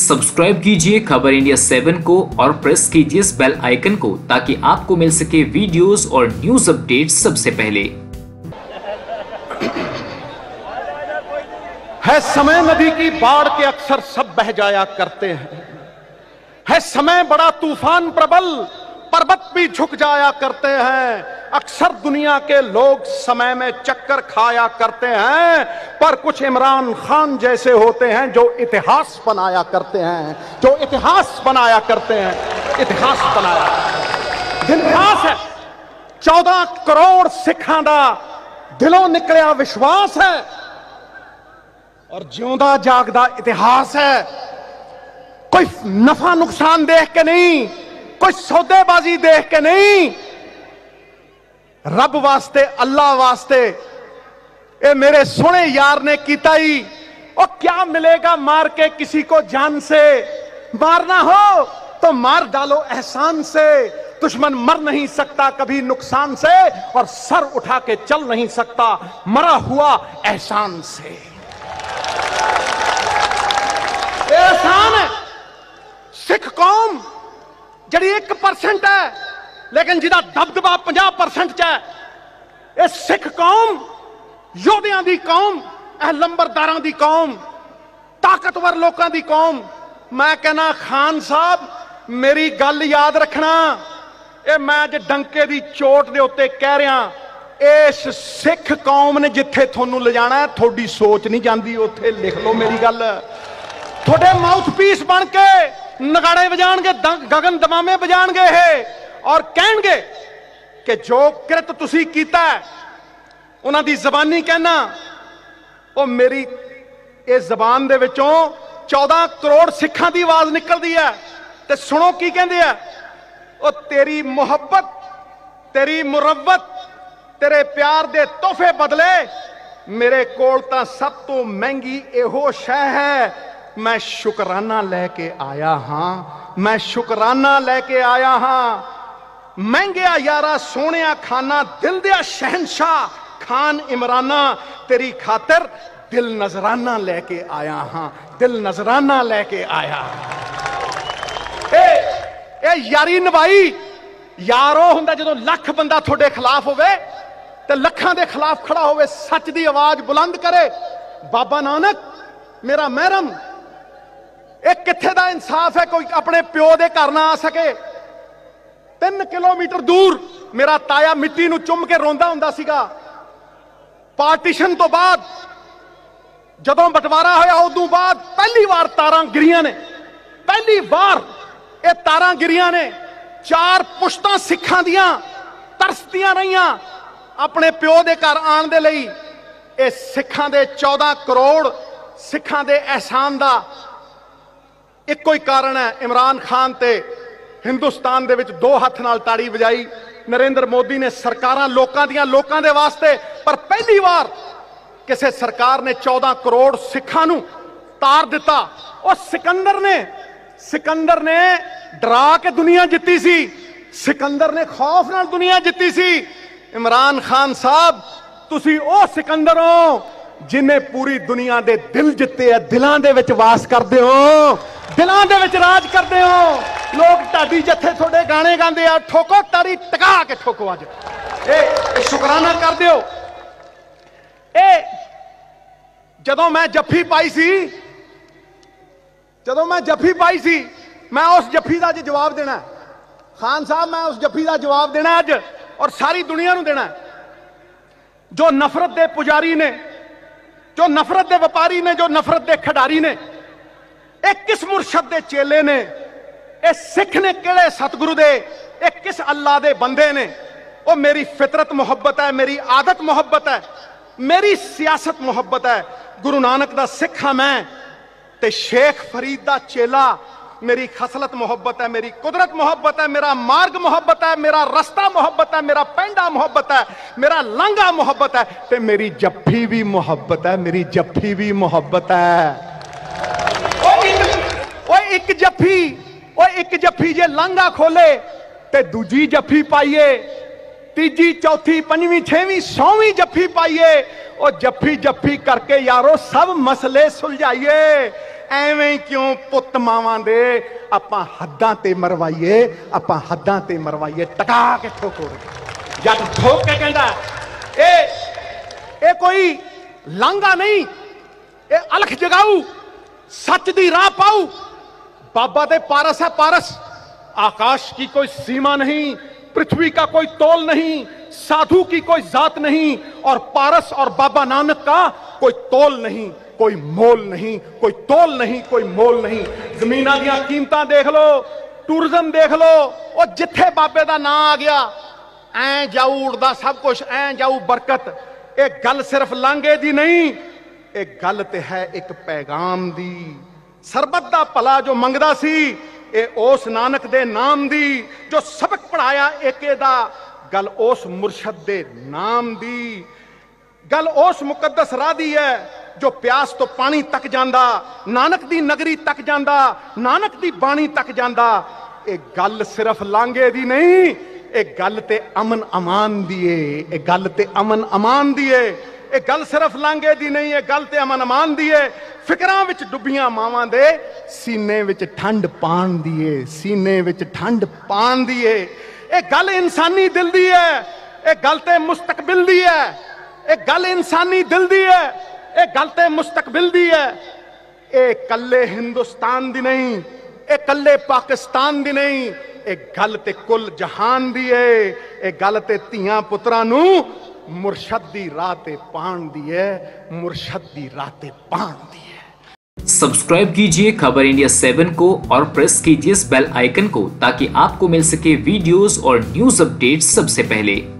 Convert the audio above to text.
Subscribe कीजिए खबर India 7 को और प्रेस कीजिए इस बेल आइकन को ताकि आपको मिल सके वीडियोस और न्यूज अपडेट सबसे पहले। है समय नदी की बाढ़ के अक्सर सब बह जाया करते हैं। है समय बड़ा तूफान प्रबल पर्वत भी झुक जाया करते हैं। अक्सर दुनिया के लोग समय में चक्कर खाया करते हैं, पर कुछ इमरान खान जैसे होते हैं जो इतिहास बनाया करते हैं, जो इतिहास बनाया करते हैं। इतिहास बनाया इतिहास है। 14 करोड़ सिखां दा दिलों निकलिया विश्वास है और जिਉਂਦਾ जागदा इतिहास है। कोई नफा नुकसान देख के नहीं, कोई सौदेबाजी देख के नहीं, रब वास्ते अल्लाह वास्ते ए मेरे सोने यार ने कीता ही। और क्या मिलेगा मार के किसी को जान से, मारना हो तो मार डालो एहसान से। दुश्मन मर नहीं सकता कभी नुकसान से और सर उठा के चल नहीं सकता मरा हुआ एहसान से। एहसान है सिख कौम जड़ी 1% है लेकिन जिदा दबदबा 50% च है। यह सिख कौम योधियां दी कौम, लंबरदारां दी कौम, ताकतवर लोगों दी कौम। मैं कहना खान साहब मेरी गल याद रखना, ये मैं अज डंके दी चोट दे उत्ते कह रहा। इस सिख कौम ने जिथे थोनू ले जाना है, थोड़ी सोच नहीं जाती उत्थे लिख लो मेरी गल। थोड़े माउथपीस बन के नगाड़े बजाणगे, गगन दमामे बजाणगे है और कहेंगे कि जो कृत तुसी कीता है उन्हां दी जबानी कहना वो मेरी इस जबान दे विचों 14 करोड़ सिखां दी आवाज निकलदी है। ते सुनो की कहंदे आ, ओ तेरी मुहब्बत तेरी मुरव्वत तेरे प्यार दे तोहफे बदले मेरे कोल तां सब तो महंगी इहो शै है। मैं शुकराना लेके आया हां, मैं शुकराना लेके आया हां। महंगिया यारा सोहणिया खाना दिल दिया शहनशाह खान इमराना, तेरी खातिर दिल नजराना लेके आया हां, दिल नजराना लेके आया। ए यारी निभाई यारो हुंदा जदों लख बंदा थोड़े खिलाफ होवे ते लखां दे खिलाफ खड़ा होवे, सच दी आवाज बुलंद करे। बाबा नानक मेरा महरम, एक किथे दा इंसाफ है कोई अपने प्यो दे घर ना आ सके। 3 किलोमीटर दूर मेरा ताया मिट्टी नूं चुम के रोंदा हुंदा सीगा। पार्टीशन तो बाद जदों बंटवारा होया उदों बाद पहली बार तारां गिरियां ने, पहली बार ये तारां गिरियां ने। 4 पुश्तां सिखां दियां तरसदियां रहियां अपने प्यो दे घर आण दे लई। ये सिखां दे 14 करोड़ सिखां दे एहसान दा इक्को ही कारण है, इमरान खान ते हिंदुस्तान दे विच 2 हत्थ नाल ताड़ी बजाई। नरेंद्र मोदी ने सरकारां लोकां दियां लोकां दे वास्ते, पर पहली बार किसी सरकार ने 14 करोड़ सिखां नूं तार दिता। और सिकंदर ने डरा के दुनिया जित्ती सी, सिकंदर ने खौफ नाल दुनिया जित्ती सी। इमरान खान साहब तुसी ओ सिकंदर हो जिन्हें पूरी दुनिया दे दिल जिते है, दिलां दे विच वास करदे हो, दिलां दे विच राज करदे हो। लोग ढाडी जत्थे थोड़े गाने गांदे आ, ठोको ताड़ी टका के ठोको। अज ए शुकराना कर दिओ। ए जदों मैं जफ्फी पाई सी, जदों मैं जफ्फी पाई सी, मैं उस जफ्फी दा जवाब देना खान साहब, मैं उस जफ्फी दा जवाब देना अज और सारी दुनिया नूं देना। जो नफरत दे पुजारी ने, जो नफरत दे व्यापारी ने, जो नफरत दे खिडारी ने, एक किस मुर्शद दे चेले ने, ए सिख ने किहड़े सतगुरु दे, एक किस अल्लाह दे बंदे ने। वो मेरी फितरत मुहब्बत है, मेरी आदत मुहब्बत है, मेरी सियासत मुहब्बत है। गुरु नानक दा सिख हां मैं ते शेख फरीद दा चेला। मेरी खसलत मोहब्बत है, मेरी कुदरत मोहब्बत है, मेरा मार्ग मोहब्बत है, मेरा रास्ता मोहब्बत है, मेरा पेंडा मोहब्बत है, मेरा लांगा मोहब्बत है, ते मेरी जफ्फी भी मोहब्बत है, मेरी जफ्फी भी मोहब्बत है। एक जफ्फी जे लांगा खोले ते दूजी जफ्फी पाइए तीजी चौथी पंजवीं छेवीं सौवीं जफ्फी पाइए और जफ्फी जफ्फी करके यारो सब मसले सुलझाइए। ਐਵੇਂ ਕਿਉਂ ਪੁੱਤ ਮਾਵਾਂ ਦੇ ਆਪਾਂ ਹੱਦਾਂ ਤੇ ਮਰਵਾਈਏ, ਆਪਾਂ ਹੱਦਾਂ ਤੇ ਮਰਵਾਈਏ, ਟਕਾ ਕੇ ਠੋਕੋ। ਜੱਟ ਠੋਕ ਕੇ ਕਹਿੰਦਾ ਇਹ ਕੋਈ ਲਾਂਘਾ ਨਹੀਂ, ਇਹ ਅਲਖ ਜਗਾਊ, सच दी राह पाऊ। बाबा दे पारस है पारस, आकाश की कोई सीमा नहीं, पृथ्वी का कोई तोल नहीं, साधु की कोई जात नहीं, और पारस और बाबा नानक का कोई तोल नहीं, कोई मोल नहीं, कोई तोल नहीं, कोई मोल नहीं। जमीनां दियां कीमतां देख लो, टूरिज्म देख लो, और जिथे बाबे दा नां आ गया ऐ जाऊ उड़दा सब कुछ, ऐ जाऊ बरकत। एक गल सिर्फ लांघे दी नहीं, एक गल ते है एक पैगाम दी। सरबत दा भला जो मंगदा सी, ए उस नानक दे नाम दी, जो सबक पढ़ाया एके दा। गल उस मुर्शद दे नाम दी, गल उस मुकद्दस राह दी है जो प्यास तो पानी तक जांदा, नानक दी नगरी तक जांदा, नानक दी बाणी तक जांदा। ए गल सिर्फ लांघे दी नहीं, ए गल ते अमन अमान दी है, ए गल ते अमन अमान दी है। ਇਹ ਗੱਲ ਸਿਰਫ ਲਾਂਘੇ ਦੀ ਨਹੀਂ, ਇਹ ਗੱਲ ਤੇ ਅਮਨ ਅਮਾਨ ਦੀ ਏ। ਫਿਕਰਾਂ ਵਿੱਚ ਡੁੱਬੀਆਂ ਮਾਵਾਂ ਦੇ ਸੀਨੇ ਵਿੱਚ ਠੰਡ ਪਾਣ ਦੀ ਏ, ਸੀਨੇ ਵਿੱਚ ਠੰਡ ਪਾਣ ਦੀ ਏ। ਇਹ ਗੱਲ ਇਨਸਾਨੀ ਦਿਲ ਦੀ ਹੈ, ਇਹ ਗੱਲ ਤੇ ਮੁਸਤਕਬਲ ਦੀ ਹੈ। ਇਹ ਗੱਲ ਇਨਸਾਨੀ ਦਿਲ ਦੀ ਹੈ, ਇਹ ਗੱਲ ਤੇ ਮੁਸਤਕਬਲ ਦੀ ਹੈ। ਇਹ ਕੱਲੇ ਹਿੰਦੁਸਤਾਨ ਦੀ ਨਹੀਂ, ਇਹ ਕੱਲੇ ਪਾਕਿਸਤਾਨ ਦੀ ਨਹੀਂ, ਇਹ ਗੱਲ ਤੇ ਕੁੱਲ ਜਹਾਨ ਦੀ ਏ। ਇਹ ਗੱਲ ਤੇ ਧੀਆਂ ਪੁੱਤਰਾਂ ਨੂੰ मुर्शद दी राह ते पाण दी है, मुर्शद दी राह ते पाण दी है। सब्सक्राइब कीजिए खबर इंडिया 7 को और प्रेस कीजिए इस बेल आइकन को ताकि आपको मिल सके वीडियोस और न्यूज अपडेट सबसे पहले।